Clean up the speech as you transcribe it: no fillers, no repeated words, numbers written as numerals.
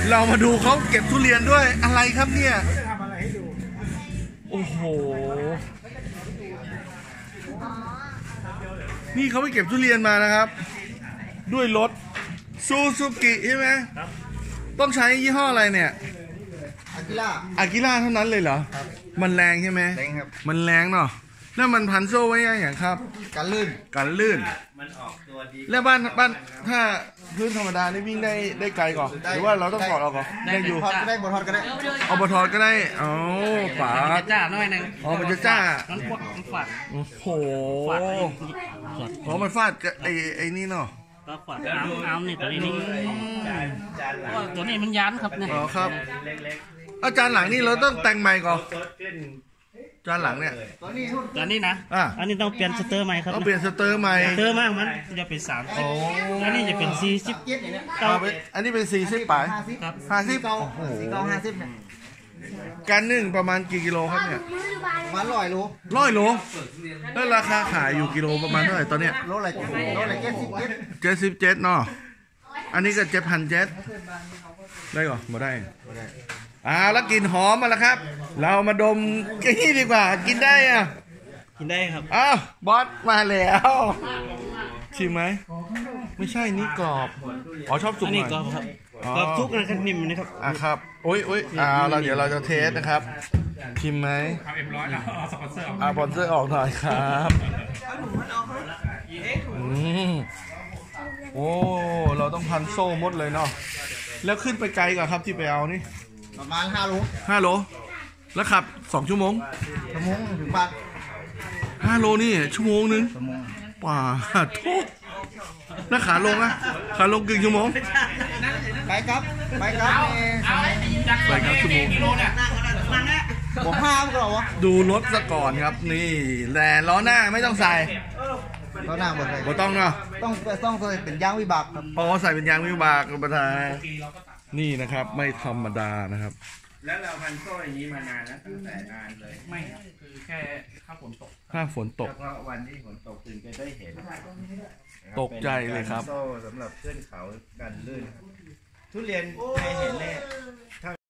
เรามาดูเขาเก็บทุเรียนด้วยอะไรครับเนี่ยโอ้โหนี่เขาไปเก็บทุเรียนมานะครับด้วยรถซูซูกิใช่ไหมต้องใช้ยี่ห้ออะไรเนี่ยอากิล่าเท่านั้นเลยเหรอมันแรงใช่ไหมแรงครับมันแรงเนาะแล้วมันพันโซ่ไว้ยังครับกันลื่นมันออกตัวดีแล้วบ้านถ้าพื้นธรรมดานี่วิ่งได้ไกลก่อนหรือว่าเราต้องถอดออกก่อนได้อยู่ได้บอทอดก็ได้เอาบอทอดก็ได้อ๋อฝาจ้าหน่อยนึงอ๋อมันจะจ้ามันฟาดโอ้โหมันฟาดไอ้นี่เนาะก็ฟาดอ้ามนี่ตัวนี้ตัวนี้มันยันครับเนี่ยอ๋อครับอาจารย์หลังนี่เราต้องแต่งใหม่ก่อนจานหลังเนี่ยตอนนี้นะอันนี้ต้องเปลี่ยนสเตอร์ใหม่ครับต้องเปลี่ยนสเตอร์ใหม่สเตอร์มากมันจะเป็น30อันนี้จะเป็น40 อันนี้เป็น40ป่ะครับ 50โอ้โห 50เนี่ยการนึ่งประมาณกี่กิโลครับเนี่ยประมาณ100 โลแล้วราคาขายอยู่กิโลประมาณเท่าไหร่ตอนเนี้ยโลละ 77เนาะอันนี้ก็7,700ได้ก่อนมาได้แล้วกลิ่นหอมมาแล้วครับเรามาดมกันนี่ดีกว่ากินได้กินได้ครับบอสมาแล้วชิมไหมไม่ใช่นี่กรอบชอบสุกหน่อยนี่กรอบครับกรอบทุกนะครับนิ่มนะครับครับโอ้ยเราเดี๋ยวเราจะเทสนะครับชิมไหมสปอนเซอร์ออกหน่อยครับโอ้เราต้องพันโซ่มดเลยเนาะแล้วขึ้นไปไกลก่อนครับที่ไปเอานี่ประมาณ5 โลแล้วขับ2 ชั่วโมงถึงบ้าน 5 โลนี่ชั่วโมงนึงป่าทุกแล้วขาลงกี่ชั่วโมงไปครับชั่วโมงผม5ก็เหรอวะดูรถซะก่อนครับนี่แต่ล้อหน้าไม่ต้องใส่ล้อหน้าบ่ต้องเนาะต้องเป็นยางวิบากครับใส่เป็นยางวิบากประธานนี่นะครับไม่ธรรมดานะครับแล้วเราพันโซ่อย่างนี้มานานแล้วตั้งแต่นานเลยไม่คือแค่ถ้าฝนตกเพราะวันที่ฝนตกถึงจะได้เห็นตกใจเลยครับโซ่สำหรับขึ้นเขากันลื่นทุเรียนใครเห็นเนี่ย